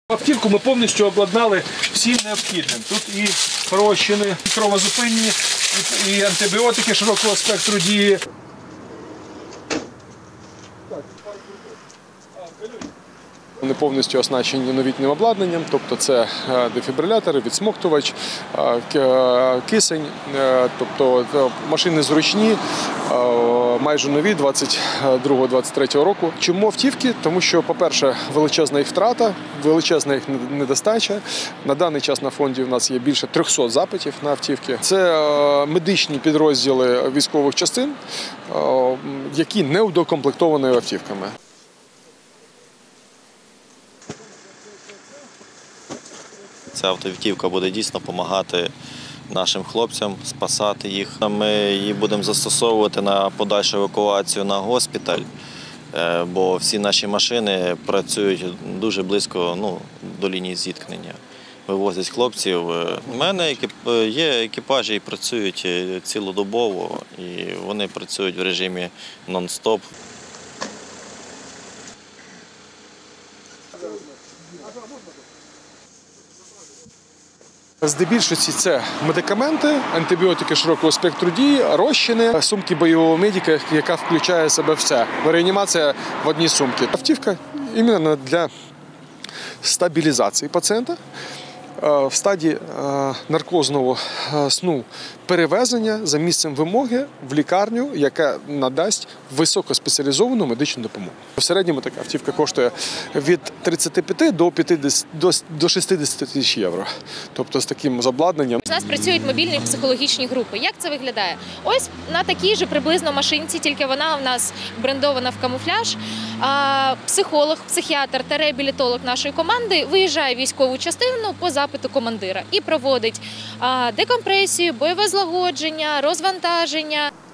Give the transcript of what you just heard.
Автівку ми повністю обладнали всім необхідним. Тут і розчини, і кровозупинні, і антибіотики широкого спектру дії. Вони повністю оснащені новітнім обладнанням, тобто це дефібрилятори, відсмоктувач, кисень, тобто машини зручні, майже нові, 22-23 року. Чому автівки? Тому що, по-перше, величезна їх втрата, величезна їх недостача. На даний час на фонді в нас є більше 300 запитів на автівки. Це медичні підрозділи військових частин, які не удокомплектовані автівками. Ця автівка буде дійсно допомагати нашим хлопцям, спасати їх. Ми її будемо застосовувати на подальшу евакуацію на госпіталь, бо всі наші машини працюють дуже близько до лінії зіткнення. Вивозять хлопців. У мене є екіпажі і працюють цілодобово, і вони працюють в режимі нон-стоп. Здебільшого це медикаменти, антибіотики широкого спектру дії, розчини, сумки бойового медика, яка включає в себе все. Реанімація в одній сумці. Автівка іменно для стабілізації пацієнта в стадії наркозного сну перевезення за місцем вимоги в лікарню, яка надасть високоспеціалізовану медичну допомогу. В середньому така автівка коштує від 35 до 60 тисяч євро. Тобто з таким обладнанням. У нас працюють мобільні психологічні групи. Як це виглядає? Ось на такій же приблизно машинці, тільки вона у нас брендована в камуфляж. Психолог, психіатр та реабілітолог нашої команди виїжджає в військову частину по запиту командира і проводить декомпресію, бойове злагодження, розвантаження.